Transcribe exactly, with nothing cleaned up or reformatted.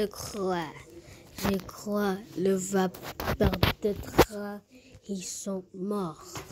je crois. Je crois le va peut-être ils sont morts.